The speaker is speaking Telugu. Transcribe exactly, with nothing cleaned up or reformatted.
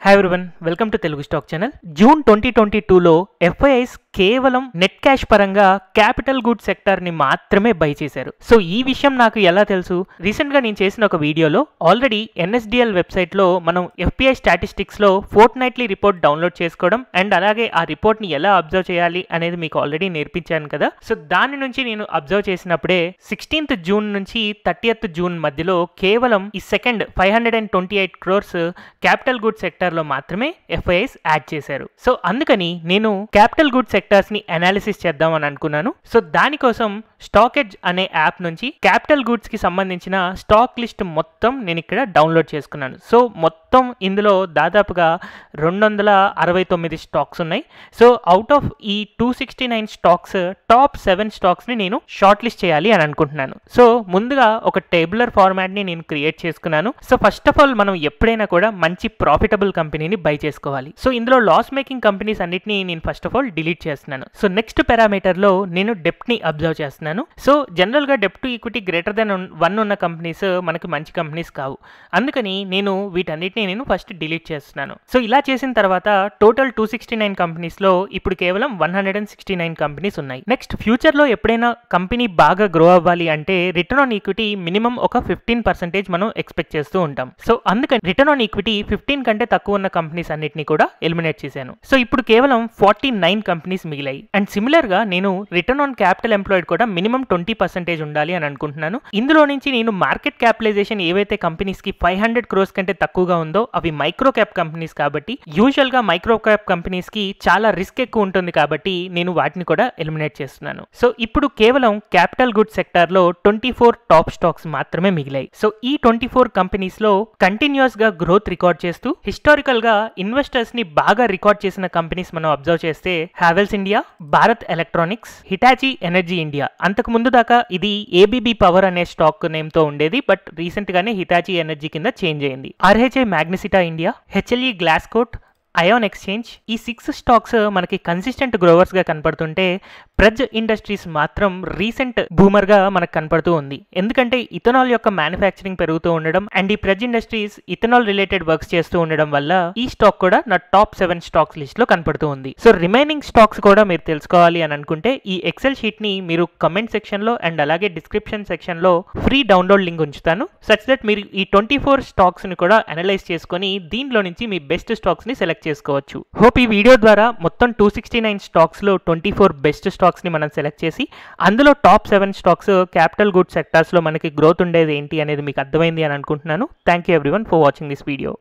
Hi everyone, welcome to Telugu stock channel. June twenty twenty టూలో ఎఫ్ఐఐస్ కేవలం నెట్ క్యాష్ పరంగా క్యాపిటల్ గుడ్ సెక్టర్ ని మాత్రమే బై చేశారు. సో ఈ విషయం నాకు ఎలా తెలుసు? రీసెంట్ గా నేను చేసిన ఒక వీడియోలో ఆల్రెడీ ఎన్ఎస్డిఎల్ వెబ్సైట్ లో మనం ఎఫ్పిఐ స్టాటిస్టిక్స్ లో ఫోర్ట్ నైట్లీ రిపోర్ట్ డౌన్లోడ్ చేసుకోవడం అండ్ అలాగే ఆ రిపోర్ట్ ని ఎలా అబ్జర్వ్ చేయాలి అనేది మీకు ఆల్రెడీ నేర్పించాను కదా. సో దాని నుంచి నేను అబ్జర్వ్ చేసినప్పుడే సిక్స్టీన్త్ జూన్ నుంచి థర్టీయత్ జూన్ మధ్యలో కేవలం ఈ second five hundred and twenty eight crores capital good sector లో మాత్రమే ఎఫ్ఐఐస్ యాడ్ చేశారు. సో అందుకని నేను క్యాపిటల్ గుడ్ సెక్టర్స్ ని అనాలిసిస్ చేద్దామని అనుకున్నాను. సో దానికోసం స్టాక్ ఎడ్జ్ అనే యాప్ నుంచి క్యాపిటల్ గుడ్స్ కి సంబంధించిన స్టాక్ లిస్ట్ మొత్తం నేను ఇక్కడ డౌన్లోడ్ చేసుకున్నాను. సో మొత్తం ఇందులో దాదాపుగా రెండు వందల అరవై తొమ్మిది స్టాక్స్ ఉన్నాయి. సో అవుట్ ఆఫ్ ఈ two sixty nine stocks top seven stocks ని నేను షార్ట్ లిస్ట్ చేయాలి అని అనుకుంటున్నాను. సో ముందుగా ఒక టేబులర్ ఫార్మాట్ ని నేను క్రియేట్ చేసుకున్నాను. సో ఫస్ట్ ఆఫ్ ఆల్ మనం ఎప్పుడైనా కూడా మంచి ప్రాఫిటబుల్ కంపెనీని బై చేసుకోవాలి. సో ఇందులో లాస్ మేకింగ్ కంపెనీస్ అన్నిటిని నేను ఫస్ట్ ఆఫ్ ఆల్ డిలీట్ చేస్తున్నాను. సో నెక్స్ట్ పారామీటర్ లో నేను డెప్ట్ ని అబ్జర్వ్ చేస్తున్నాను. సో జనరల్ గా డెప్ట్ to equity greater than one ఉన్న కంపెనీస్ మనకి మంచి కంపెనీస్ కావు. అందుకని నేను వీటన్నిటిని నేను ఫస్ట్ డిలీట్ చేస్తున్నాను. సో ఇలా చేసిన తర్వాత total two sixty nine companies లో ఇప్పుడు కేవలం one hundred and sixty nine companies ఉన్నాయి. నెక్స్ట్ ఫ్యూచర్ లో ఎప్పుడైనా కంపెనీ బాగా గ్రో అవ్వాలి అంటే రిటర్న్ ఆన్ ఈక్విటీ మినిమం ఒక ఫిఫ్టీన్ పర్సెంటేజ్ మనం ఎక్స్పెక్ట్ చేస్తూ ఉంటాం. సో అందుకని రిటర్న్ ఆన్ ఈక్విటీ ఫిఫ్టీన్ కంటే తక్కువ ఉన్న కంపెనీస్ అన్నిటిని కూడా ఎలిమినేట్ చేశాను. సో ఇప్పుడు కేవలం ఫార్టీ నైన్ కంపెనీస్ మిగిలాయి. అండ్ సిమిలర్ గా నేను రిటర్న్ ఆన్ క్యాపిటల్ ఎంప్లాయిడ్ కూడా మినిమం ట్వంటీ పర్సెంటేజ్ ఉండాలి అని అనుకుంటున్నాను. ఇందులో నుంచి నేను మార్కెట్ క్యాపిటలైజేషన్ ఏవైతే కంపెనీస్ కి ఫైవ్ హండ్రెడ్ క్రోర్స్ కంటే తక్కువగా ఉందో అవి మైక్రో క్యాప్ కంపెనీస్ కాబట్టి యూజువల్ గా మైక్రో క్యాప్ కంపెనీస్ కి చాలా రిస్క్ ఎక్కువ ఉంటుంది కాబట్టి నేను వాటిని కూడా ఎలిమినేట్ చేస్తున్నాను. సో ఇప్పుడు కేవలం క్యాపిటల్ గుడ్ సెక్టార్ లో ట్వంటీ ఫోర్ టాప్ స్టాక్స్ మాత్రమే మిగిలాయి. సో ఈ ట్వంటీ ఫోర్ కంపెనీస్ లో కంటిన్యూస్ గా గ్రోత్ రికార్డ్ చేస్తూ హిస్టారికల్ గా ఇన్వెస్టర్స్ ని బాగా రికార్డ్ చేసిన కంపెనీస్ మనం అబ్జర్వ్ చేస్తే Havells India, Bharat Electronics, Hitachi Energy India. అంతకు ముందు దాకా ఇది ఏబీబీ పవర్ అనే స్టాక్ నేమ్ తో ఉండేది, బట్ రీసెంట్ గానే హిటాచీ ఎనర్జీ కింద చేంజ్ అయింది. RHI Magnesita India, HLE Glascoat, Ion Exchange, ఈ సిక్స్ స్టాక్స్ మనకి కన్సిస్టెంట్ గ్రోవర్స్ గా కనపడుతుంటే ప్రజ్ ఇండస్ట్రీస్ మాత్రం రీసెంట్ బూమర్ గా మనకు కనపడుతూ ఉంది. ఎందుకంటే ఇథనాల్ యొక్క మ్యానుఫ్యాక్చరింగ్ పెరుగుతూ ఉండడం అండ్ ఈ Praj Industries ethanol related works చేస్తూ ఉండడం వల్ల ఈ స్టాక్ కూడా నా టాప్ సెవెన్ స్టాక్స్ లిస్ట్ లో కనపడుతూ ఉంది. సో రిమైనింగ్ స్టాక్స్ కూడా మీరు తెలుసుకోవాలి అని అనుకుంటే ఈ ఎక్సెల్ షీట్ ని మీరు కమెంట్ సెక్షన్ లో అండ్ అలాగే డిస్క్రిప్షన్ సెక్షన్ లో ఫ్రీ డౌన్లోడ్ లింక్ ఉంచుతాను. సచ్ దట్ మీరు ఈ ట్వంటీ ఫోర్ స్టాక్స్ ని కూడా అనలైజ్ చేసుకుని దీంట్లో నుంచి మీ బెస్ట్ స్టాక్స్ ని సెలెక్ట్ చేసుకోవచ్చు. హోప్ ఈ వీడియో ద్వారా మొత్తం టూ సిక్స్టీ నైన్ స్టాక్స్ లో ట్వంటీ ఫోర్ బెస్ట్ స్టాక్స్ ని మనం సెలెక్ట్ చేసి అందులో top seven stocks capital good sectors లో మనకి గ్రోత్ ఉండేది ఏంటి అనేది మీకు అర్థమైంది అని అనుకుంటున్నాను. Thank you everyone for watching this video.